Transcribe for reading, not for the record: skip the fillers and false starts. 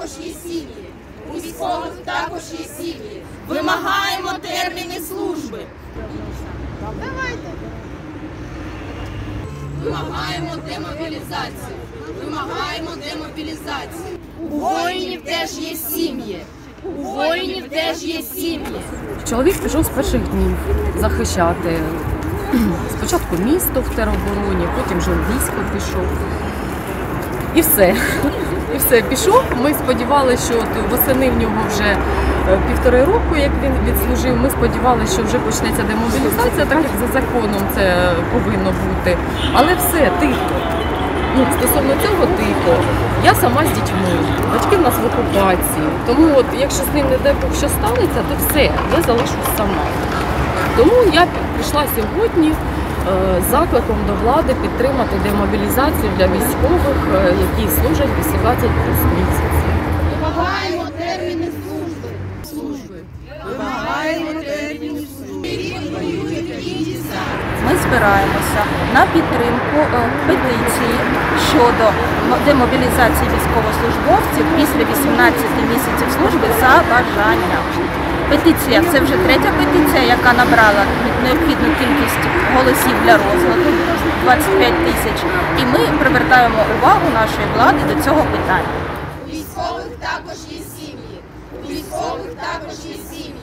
також є сім'ї. У військових також є сім'ї. Вимагаємо терміни служби. Давайте. Вимагаємо демобілізацію. Вимагаємо демобілізацію. У воїнів теж є сім'ї. У воїнів теж є сім'ї. Чоловік пішов з перших днів захищати. Спочатку місто в теробороні, потім вже в військо пішов. І все. І все, пішов. Ми сподівалися, що восени в нього вже 1,5 року, як він відслужив. Ми сподівалися, що вже почнеться демобілізація, так як за законом це повинно бути. Але все, тихо. Стосовно цього тихо. Я сама з дітьми. Батьки в нас в окупації. Тому от, якщо з ним не дай Бог що станеться, то все, я залишусь сама. Тому я прийшла сьогодні з закликом до влади підтримати демобілізацію для військових, які служать 18 місяців. Вимагаємо терміни служби. Вимагаємо терміни служби. Ми збираємося на підтримку петиції щодо демобілізації військовослужбовців після 18 місяців служби за бажанням. Петиція – це вже 3-я петиція, яка набрала необхідну кількість голосів для розгляду – 25 тисяч. І ми привертаємо увагу нашої влади до цього питання. У військових також є сім'ї. У військових також є сім'ї.